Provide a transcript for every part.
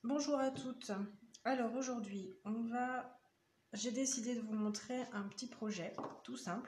Bonjour à toutes. Alors aujourd'hui, j'ai décidé de vous montrer un petit projet tout simple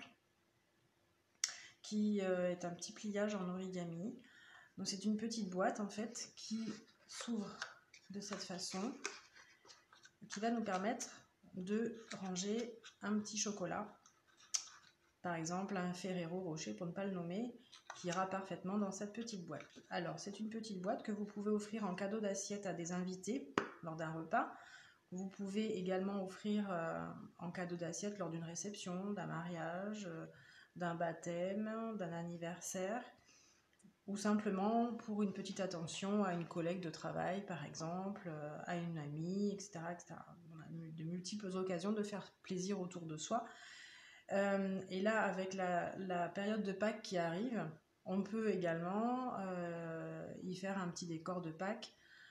qui est un petit pliage en origami. Donc c'est une petite boîte en fait qui s'ouvre de cette façon, qui va nous permettre de ranger un petit chocolat, par exemple un Ferrero Rocher pour ne pas le nommer, qui ira parfaitement dans cette petite boîte. Alors c'est une petite boîte que vous pouvez offrir en cadeau d'assiette à des invités lors d'un repas. Vous pouvez également offrir en cadeau d'assiette lors d'une réception, d'un mariage, d'un baptême, d'un anniversaire, ou simplement pour une petite attention à une collègue de travail, par exemple, à une amie, etc., etc. On a de multiples occasions de faire plaisir autour de soi. Et là, avec la période de Pâques qui arrive, on peut également y faire un petit décor de Pâques.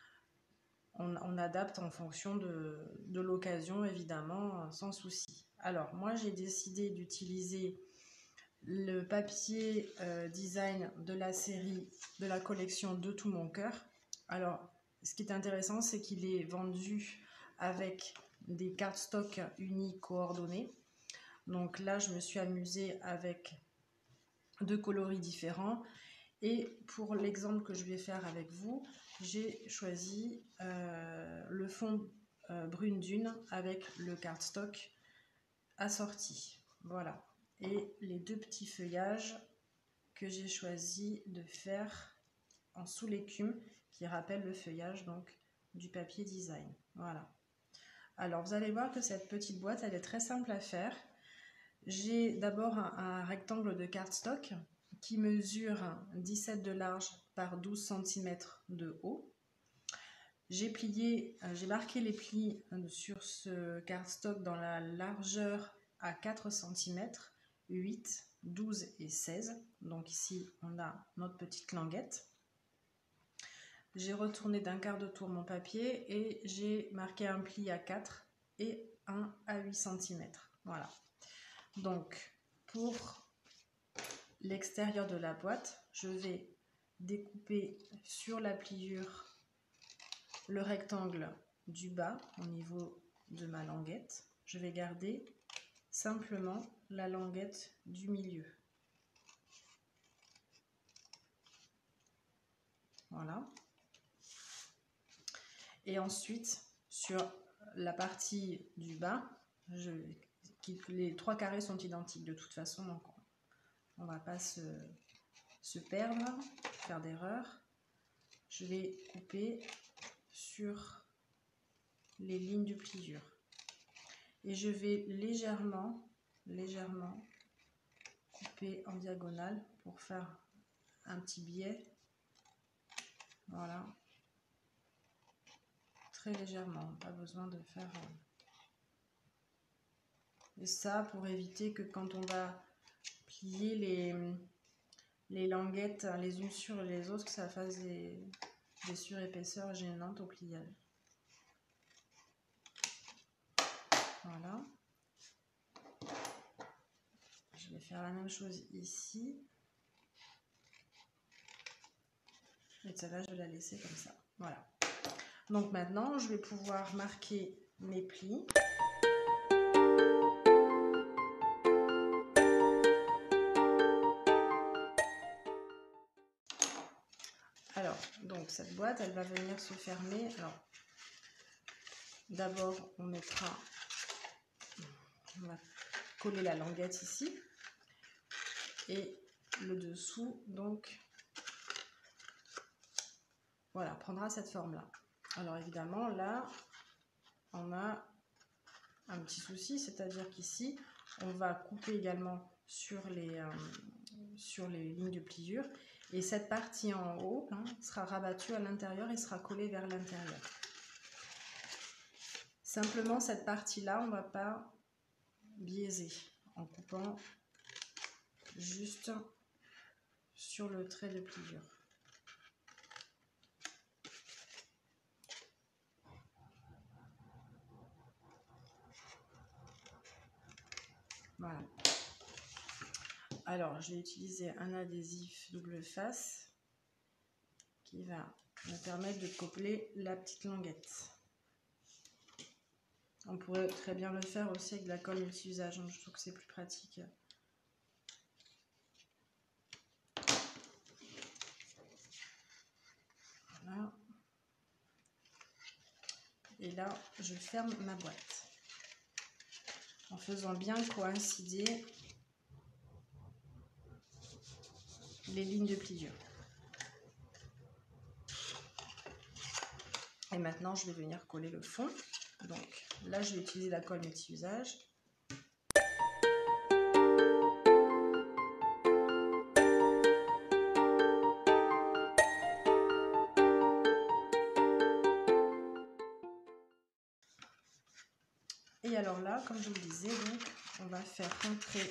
On adapte en fonction de l'occasion, évidemment, sans souci. Alors, moi, j'ai décidé d'utiliser le papier design de la série, de la collection De Tout Mon Cœur. Alors, ce qui est intéressant, c'est qu'il est vendu avec des cardstock unis coordonnés. Donc là, je me suis amusée avec deux coloris différents. Et pour l'exemple que je vais faire avec vous, j'ai choisi le fond brune dune avec le cardstock assorti. Voilà. Et les deux petits feuillages que j'ai choisi de faire en sous l'écume qui rappellent le feuillage donc du papier design. Voilà. Alors vous allez voir que cette petite boîte, elle est très simple à faire. J'ai d'abord un rectangle de cardstock qui mesure 17 de large par 12 cm de haut. J'ai marqué les plis sur ce cardstock dans la largeur à 4 cm, 8, 12 et 16. Donc ici, on a notre petite languette. J'ai retourné d'un quart de tour mon papier et j'ai marqué un pli à 4 et un à 8 cm. Voilà. Donc, pour l'extérieur de la boîte, je vais découper sur la pliure le rectangle du bas au niveau de ma languette. Je vais garder simplement la languette du milieu. Voilà. Et ensuite, sur la partie du bas, les trois carrés sont identiques de toute façon, donc on ne va pas se perdre, faire d'erreur. Je vais couper sur les lignes de pliure et je vais légèrement couper en diagonale pour faire un petit biais. Voilà, très légèrement, pas besoin de faire et ça pour éviter que quand on va plier les languettes les unes sur les autres, que ça fasse des surépaisseurs gênantes au pliage. Voilà. Je vais faire la même chose ici. Et celle-là, je vais la laisser comme ça. Voilà. Donc maintenant, je vais pouvoir marquer mes plis. Alors, donc cette boîte, elle va venir se fermer. Alors, d'abord, on va coller la languette ici. Et le dessous, donc, voilà, prendra cette forme-là. Alors évidemment, là, on a un petit souci, c'est-à-dire qu'ici, on va couper également sur les lignes de pliure. Et cette partie en haut sera rabattue à l'intérieur et sera collée vers l'intérieur. Simplement, cette partie-là, on ne va pas biaiser en coupant juste sur le trait de pliure. Voilà. Alors, je vais utiliser un adhésif double face qui va me permettre de coupler la petite languette. On pourrait très bien le faire aussi avec de la colle multi-usage, je trouve que c'est plus pratique. Voilà. Et là, je ferme ma boîte en faisant bien coïncider les lignes de pliure. Et maintenant, je vais venir coller le fond. Donc là, je vais utiliser la colle multi-usage. Et alors là, comme je vous le disais, donc, on va faire rentrer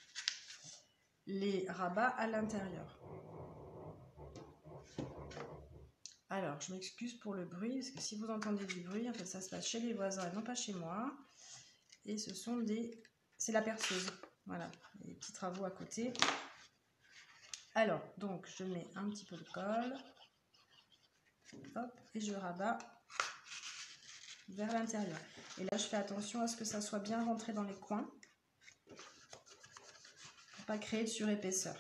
les rabats à l'intérieur. Alors, je m'excuse pour le bruit, parce que si vous entendez du bruit, en fait, ça se passe chez les voisins et non pas chez moi. Et ce sont des... c'est la perceuse. Voilà, les petits travaux à côté. Alors, donc, je mets un petit peu de colle. Hop, et je rabats vers l'intérieur. Et là, je fais attention à ce que ça soit bien rentré dans les coins. Pour pas créer de surépaisseur.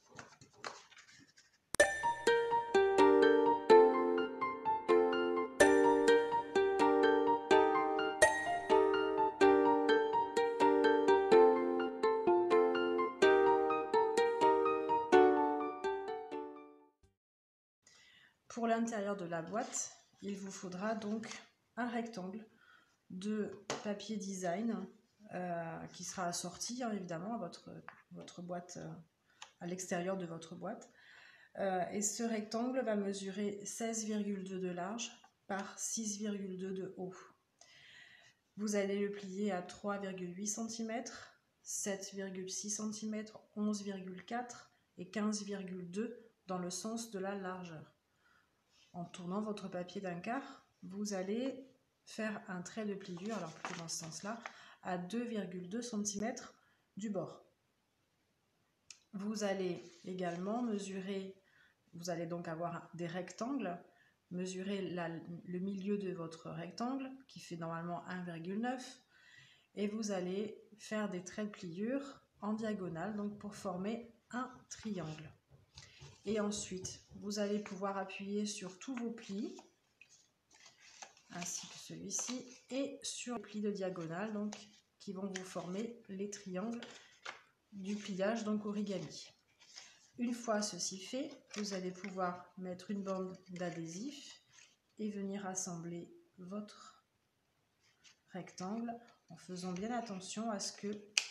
Pour l'intérieur de la boîte, il vous faudra donc un rectangle de papier design qui sera assorti évidemment à votre boîte, à l'extérieur de votre boîte. Et ce rectangle va mesurer 16,2 de large par 6,2 de haut. Vous allez le plier à 3,8 cm, 7,6 cm, 11,4 et 15,2 dans le sens de la largeur. En tournant votre papier d'un quart, vous allez faire un trait de pliure, alors plutôt dans ce sens-là, à 2,2 cm du bord. Vous allez également mesurer, vous allez donc avoir des rectangles, mesurer le milieu de votre rectangle, qui fait normalement 1,9, et vous allez faire des traits de pliure en diagonale, donc pour former un triangle. Et ensuite, vous allez pouvoir appuyer sur tous vos plis, ainsi que celui-ci, et sur les plis de diagonale, donc, qui vont vous former les triangles du pliage, donc origami. Une fois ceci fait, vous allez pouvoir mettre une bande d'adhésif et venir assembler votre rectangle en faisant bien attention à ce que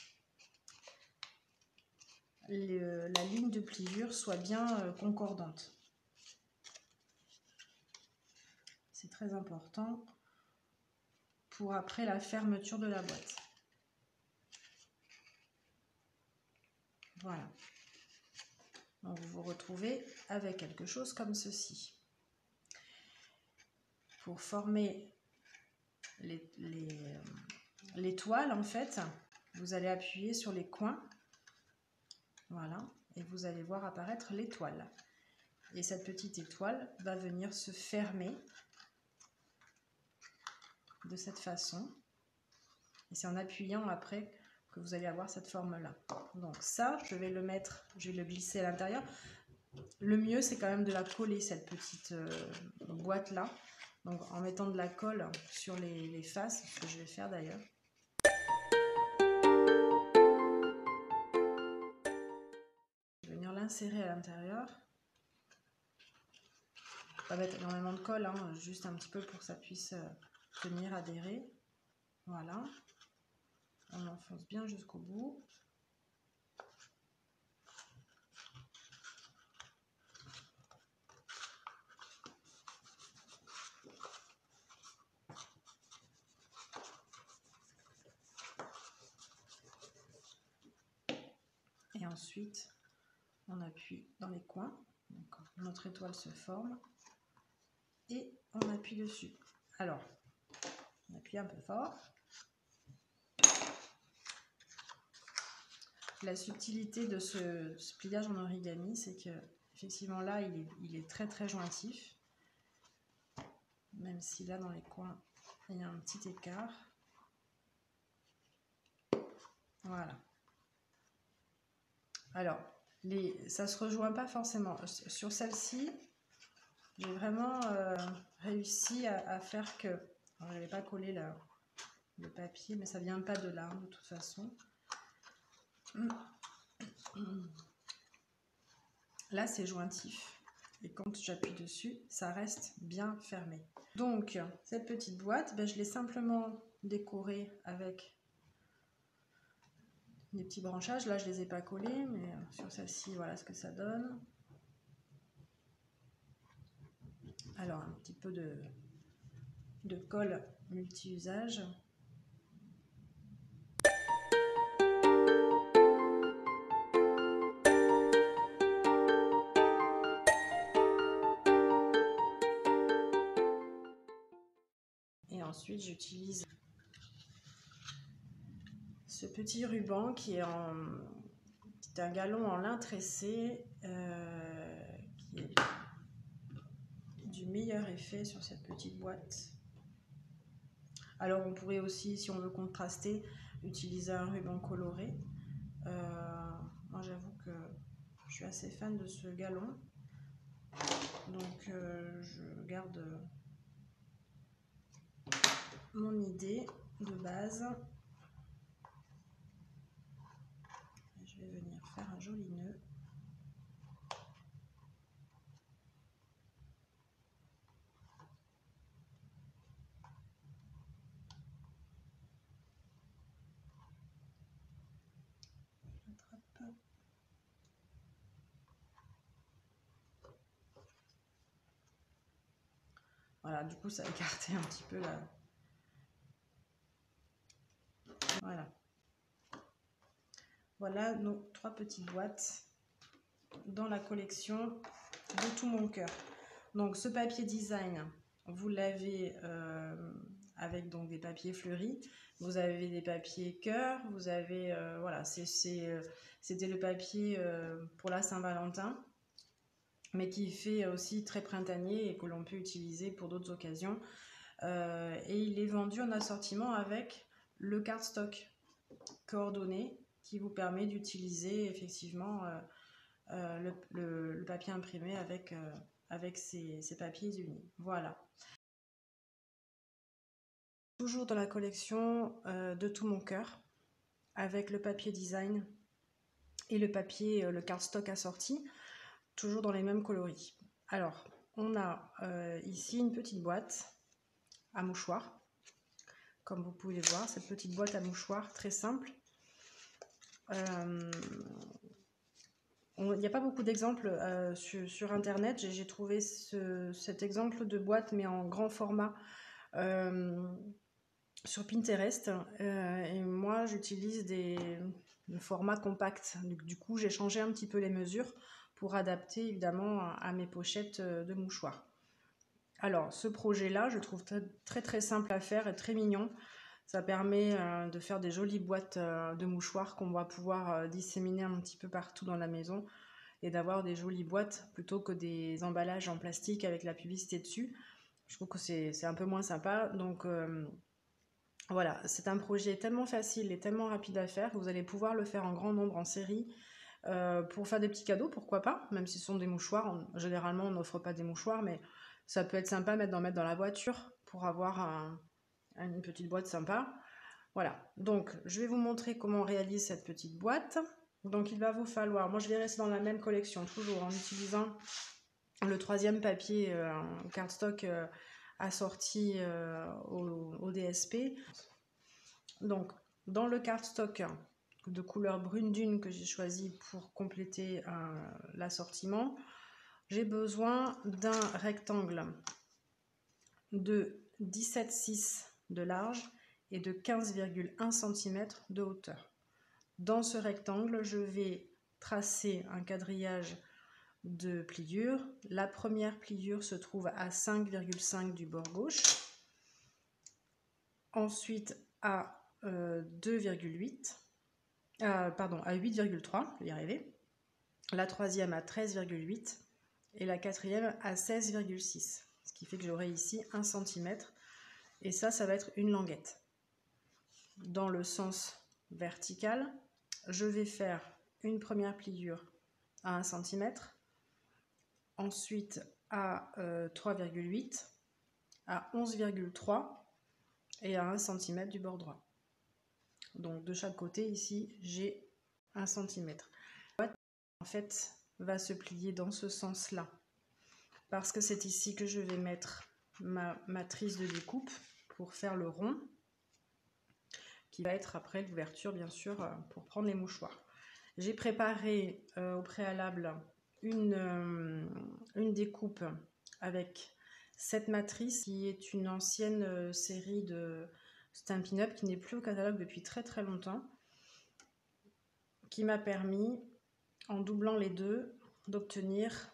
la ligne de pliure soit bien concordante. C'est très important pour après la fermeture de la boîte. Voilà. Donc vous vous retrouvez avec quelque chose comme ceci. Pour former les toiles, en fait, vous allez appuyer sur les coins. Voilà. Et vous allez voir apparaître l'étoile. Et cette petite étoile va venir se fermer de cette façon. Et c'est en appuyant après que vous allez avoir cette forme-là. Donc ça, je vais le glisser à l'intérieur. Le mieux, c'est quand même de la coller, cette petite boîte-là. Donc en mettant de la colle sur les faces, ce que je vais faire d'ailleurs. Je vais venir l'insérer à l'intérieur. Pas mettre énormément de colle, hein, juste un petit peu pour que ça puisse tenir, adhérer. Voilà. On enfonce bien jusqu'au bout. Et ensuite, on appuie dans les coins. Donc, notre étoile se forme. Et on appuie dessus. Alors, on appuie un peu fort. La subtilité de ce pliage en origami, c'est que effectivement là il est très très jointif, même si là dans les coins il y a un petit écart. Voilà. Alors, ça ne se rejoint pas forcément. Sur celle-ci, j'ai vraiment réussi à faire que... Alors, je n'avais pas collé le papier, mais ça ne vient pas de là, de toute façon. Là, c'est jointif. Et quand j'appuie dessus, ça reste bien fermé. Donc, cette petite boîte, ben, je l'ai simplement décorée avec des petits branchages. Là, je ne les ai pas collés, mais sur celle-ci, voilà ce que ça donne. Alors, un petit peu de colle multi-usage. Et ensuite, j'utilise ce petit ruban qui est un galon en lin tressé qui est du meilleur effet sur cette petite boîte. Alors on pourrait aussi, si on veut contraster, utiliser un ruban coloré. Moi j'avoue que je suis assez fan de ce galon, donc je garde mon idée de base. Je vais venir faire un joli nœud. Voilà, du coup ça a écarté un petit peu la... Voilà. Voilà nos 3 petites boîtes dans la collection de Tout Mon Cœur. Donc ce papier design, vous l'avez avec donc des papiers fleuris. Vous avez des papiers cœur. Vous avez voilà, c'était le papier pour la Saint-Valentin, mais qui fait aussi très printanier et que l'on peut utiliser pour d'autres occasions. Et il est vendu en assortiment avec le cardstock coordonné qui vous permet d'utiliser effectivement le papier imprimé avec ces papiers unis. Voilà. Toujours dans la collection de Tout Mon Cœur, avec le papier design et le papier, le cardstock assorti, toujours dans les mêmes coloris. Alors, on a ici une petite boîte à mouchoirs, comme vous pouvez le voir, cette petite boîte à mouchoirs très simple. Il n'y a pas beaucoup d'exemples sur internet. J'ai trouvé cet exemple de boîte, mais en grand format, sur Pinterest. Et moi, j'utilise des formats compacts. Du coup, j'ai changé un petit peu les mesures pour adapter évidemment à mes pochettes de mouchoirs. Alors, ce projet-là, je trouve très très simple à faire et très mignon. Ça permet de faire des jolies boîtes de mouchoirs qu'on va pouvoir disséminer un petit peu partout dans la maison et d'avoir des jolies boîtes plutôt que des emballages en plastique avec la publicité dessus. Je trouve que c'est un peu moins sympa. Donc voilà, c'est un projet tellement facile et tellement rapide à faire que vous allez pouvoir le faire en grand nombre, en série, pour faire des petits cadeaux, pourquoi pas, même si ce sont des mouchoirs. Généralement, on n'offre pas des mouchoirs, mais ça peut être sympa d'en mettre dans la voiture pour avoir une petite boîte sympa. Voilà, donc je vais vous montrer comment on réalise cette petite boîte. Donc il va vous falloir, moi je vais rester dans la même collection, toujours en utilisant le 3e papier cardstock assorti au DSP. Donc dans le cardstock de couleur brune dune que j'ai choisi pour compléter l'assortiment, j'ai besoin d'un rectangle de 17,6 de large et de 15,1 cm de hauteur. Dans ce rectangle, je vais tracer un quadrillage de pliures. La première pliure se trouve à 5,5 du bord gauche, ensuite à 2,8, à 8,3, je vais y arriver, la troisième à 13,8 et la quatrième à 16,6. Ce qui fait que j'aurai ici 1 cm. Et ça va être une languette. Dans le sens vertical, je vais faire une première pliure à 1 cm, ensuite à 3,8, à 11,3 et à 1 cm du bord droit. Donc de chaque côté ici, j'ai 1 cm. En fait, va se plier dans ce sens-là, parce que c'est ici que je vais mettre ma matrice de découpe pour faire le rond, qui va être après l'ouverture, bien sûr, pour prendre les mouchoirs. J'ai préparé au préalable une découpe avec cette matrice, qui est une ancienne série de Stampin' Up, qui n'est plus au catalogue depuis très très longtemps, qui m'a permis, en doublant les deux, d'obtenir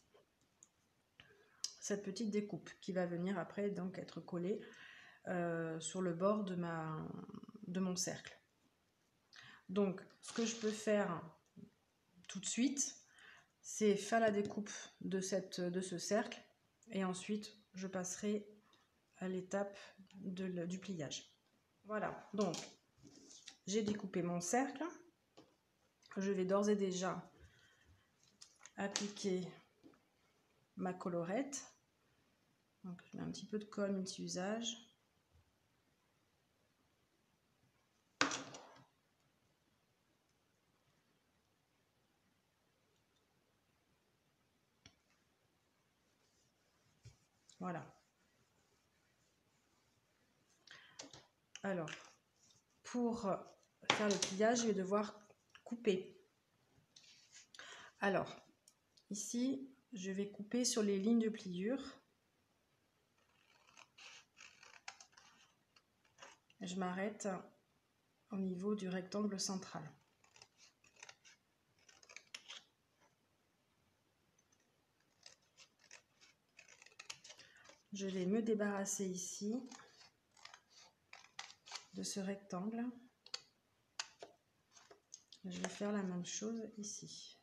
cette petite découpe qui va venir après donc être collée sur le bord de mon cercle. Donc ce que je peux faire tout de suite, c'est faire la découpe de ce cercle et ensuite je passerai à l'étape du pliage. Voilà, donc j'ai découpé mon cercle. Je vais d'ores et déjà appliquer ma collerette. Donc je mets un petit peu de colle multi-usage. Voilà. Alors, pour faire le pliage, je vais devoir couper. Alors, ici, je vais couper sur les lignes de pliure. Je m'arrête au niveau du rectangle central. Je vais me débarrasser ici de ce rectangle. Je vais faire la même chose ici.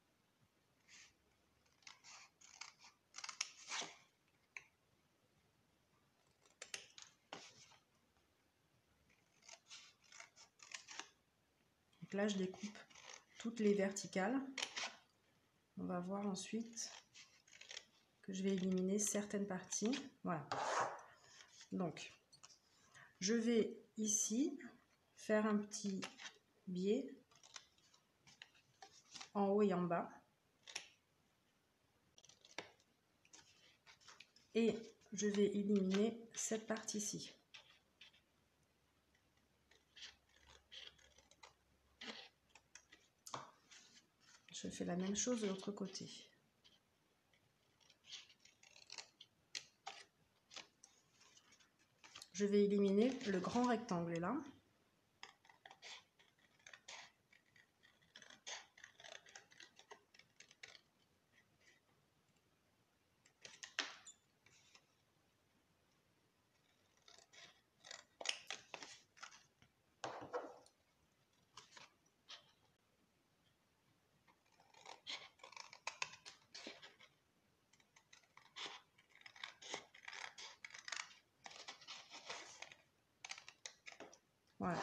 Donc là, je découpe toutes les verticales. On va voir ensuite que je vais éliminer certaines parties. Voilà. Donc, je vais ici faire un petit biais en haut et en bas. Et je vais éliminer cette partie-ci. Je fais la même chose de l'autre côté. Je vais éliminer le grand rectangle là. Voilà.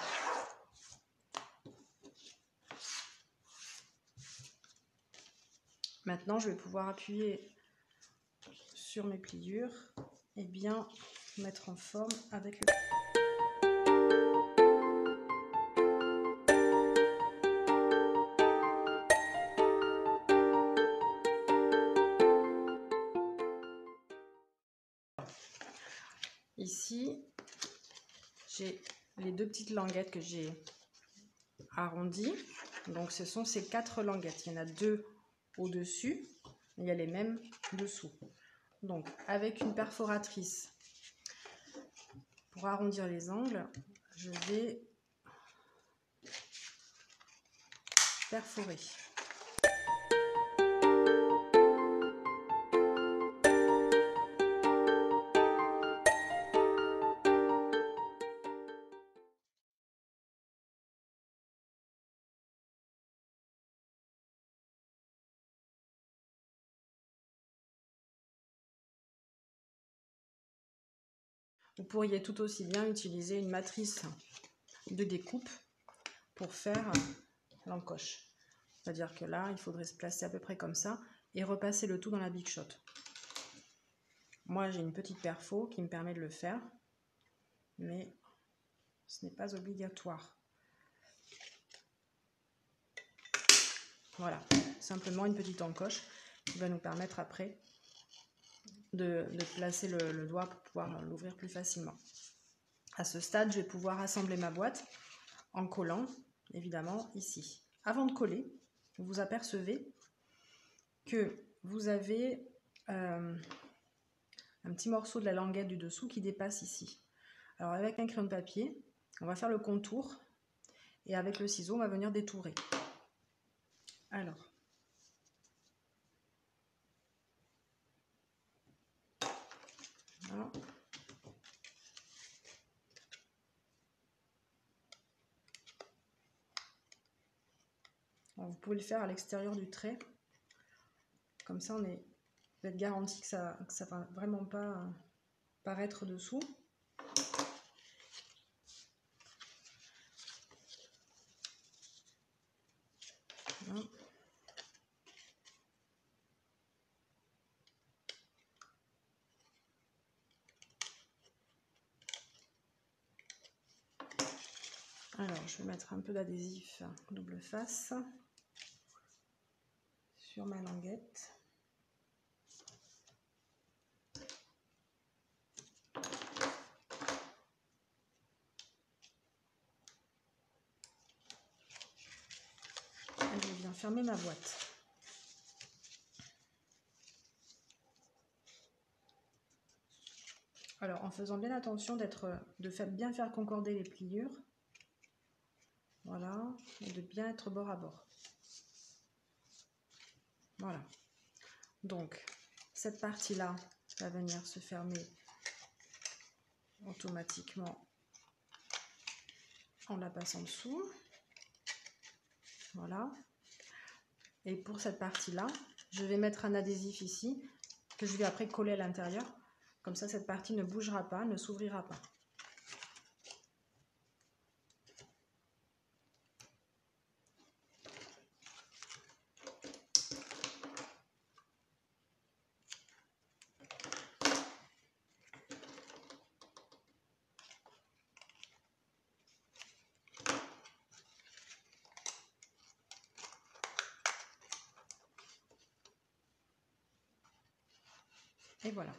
Maintenant, je vais pouvoir appuyer sur mes pliures et bien mettre en forme avec le... Ici, j'ai les deux petites languettes que j'ai arrondies. Donc, ce sont ces 4 languettes. Il y en a 2 au-dessus, il y a les mêmes dessous. Donc, avec une perforatrice, pour arrondir les angles, je vais perforer. Vous pourriez tout aussi bien utiliser une matrice de découpe pour faire l'encoche. C'est-à-dire que là, il faudrait se placer à peu près comme ça et repasser le tout dans la Big Shot. Moi, j'ai une petite perfo qui me permet de le faire, mais ce n'est pas obligatoire. Voilà, simplement une petite encoche qui va nous permettre après de placer le doigt pour pouvoir l'ouvrir plus facilement. À ce stade, je vais pouvoir assembler ma boîte en collant, évidemment, ici. Avant de coller, vous apercevez que vous avez un petit morceau de la languette du dessous qui dépasse ici. Alors avec un crayon de papier, on va faire le contour et avec le ciseau, on va venir détourer. Alors, voilà. Alors, vous pouvez le faire à l'extérieur du trait, comme ça vous êtes garanti que ça ne va vraiment pas paraître dessous. Voilà. Alors, je vais mettre un peu d'adhésif double face sur ma languette. Et je viens fermer ma boîte. Alors, en faisant bien attention de bien faire concorder les pliures. Voilà, et de bien être bord à bord. Voilà. Donc, cette partie-là va venir se fermer automatiquement en la passant dessous. Voilà. Et pour cette partie-là, je vais mettre un adhésif ici que je vais après coller à l'intérieur. Comme ça, cette partie ne bougera pas, ne s'ouvrira pas. Et voilà.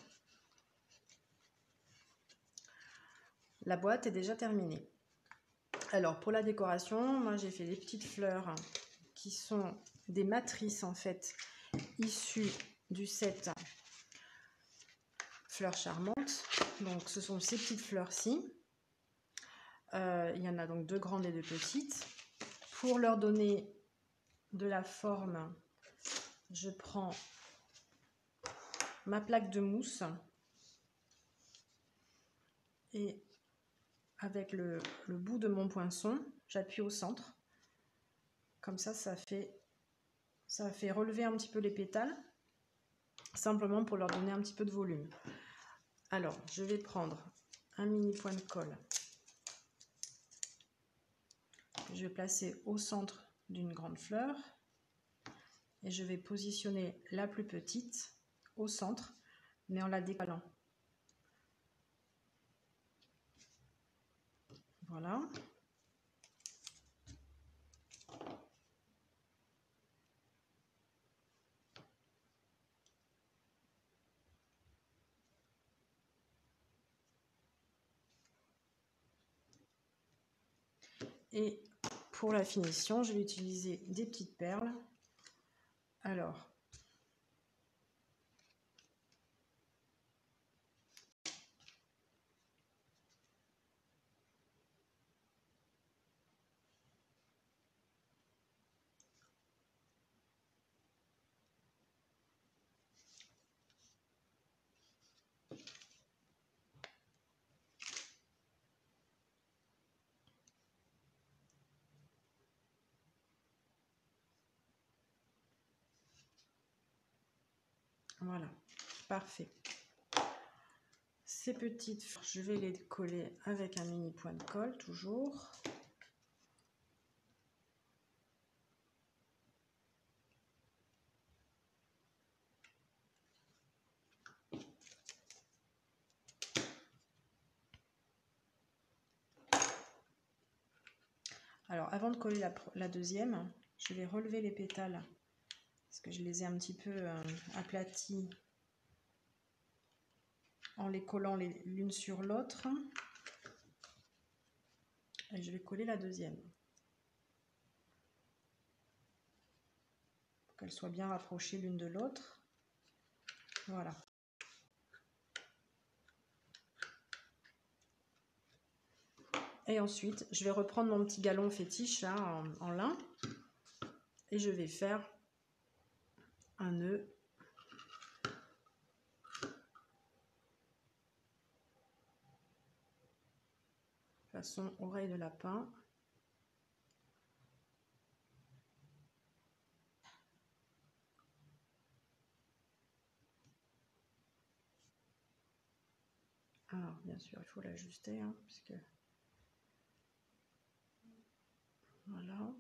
La boîte est déjà terminée. Alors, pour la décoration, moi j'ai fait des petites fleurs qui sont des matrices en fait, issues du set Fleurs Charmantes. Donc, ce sont ces petites fleurs-ci. Il y en a donc 2 grandes et 2 petites. Pour leur donner de la forme, je prends ma plaque de mousse et avec le bout de mon poinçon, j'appuie au centre. Comme ça, ça fait relever un petit peu les pétales, simplement pour leur donner un petit peu de volume. Alors, je vais prendre un mini point de colle. Je vais placer au centre d'une grande fleur et je vais positionner la plus petite au centre, mais en la décalant. Voilà. Et pour la finition, je vais utiliser des petites perles. Alors, voilà, parfait. ces petites, je vais les coller avec un mini point de colle toujours. Alors avant de coller la deuxième, je vais relever les pétales parce que je les ai un petit peu aplatis en les collant l'une sur l'autre. Et je vais coller la deuxième. Pour qu'elles soient bien rapprochées l'une de l'autre. Voilà. Et ensuite, je vais reprendre mon petit galon fétiche là, en lin. Et je vais faire un nœud. Façon oreille de lapin. Alors, bien sûr, il faut l'ajuster, hein, puisque... Voilà.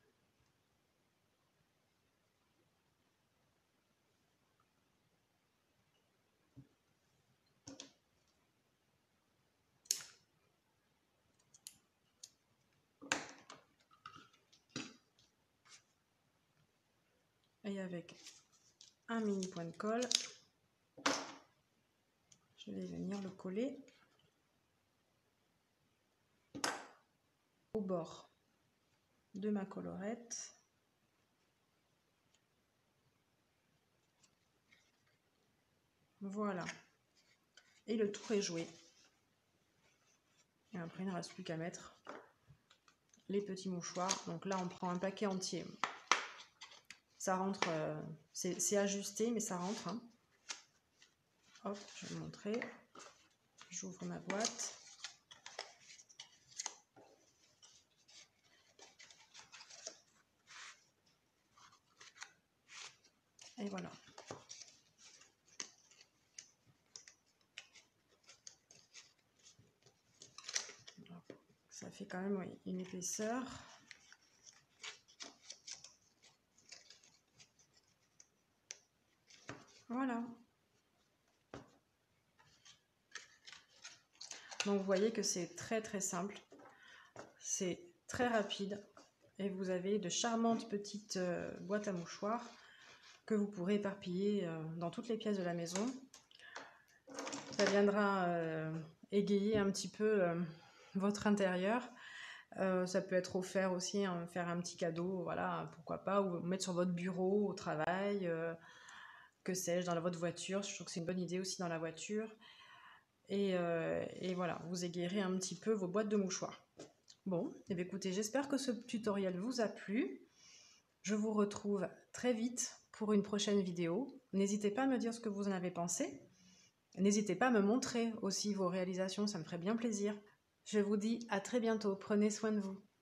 Et avec un mini point de colle, je vais venir le coller au bord de ma collerette. Voilà. Et le tour est joué. Et après, il ne reste plus qu'à mettre les petits mouchoirs. Donc là, on prend un paquet entier. Ça rentre, c'est ajusté, mais ça rentre. Hein. Hop, je vais vous montrer. J'ouvre ma boîte. Et voilà. Ça fait quand même une épaisseur. Voilà. Donc vous voyez que c'est très très simple. C'est très rapide. Et vous avez de charmantes petites boîtes à mouchoirs que vous pourrez éparpiller dans toutes les pièces de la maison. Ça viendra égayer un petit peu votre intérieur. Ça peut être offert aussi, hein, faire un petit cadeau, voilà, pourquoi pas, ou mettre sur votre bureau, au travail, que sais-je, dans votre voiture. Je trouve que c'est une bonne idée aussi dans la voiture. Et voilà, vous égayerez un petit peu vos boîtes de mouchoirs. Bon, et bien écoutez, j'espère que ce tutoriel vous a plu. Je vous retrouve très vite pour une prochaine vidéo. N'hésitez pas à me dire ce que vous en avez pensé. N'hésitez pas à me montrer aussi vos réalisations, ça me ferait bien plaisir. Je vous dis à très bientôt, prenez soin de vous.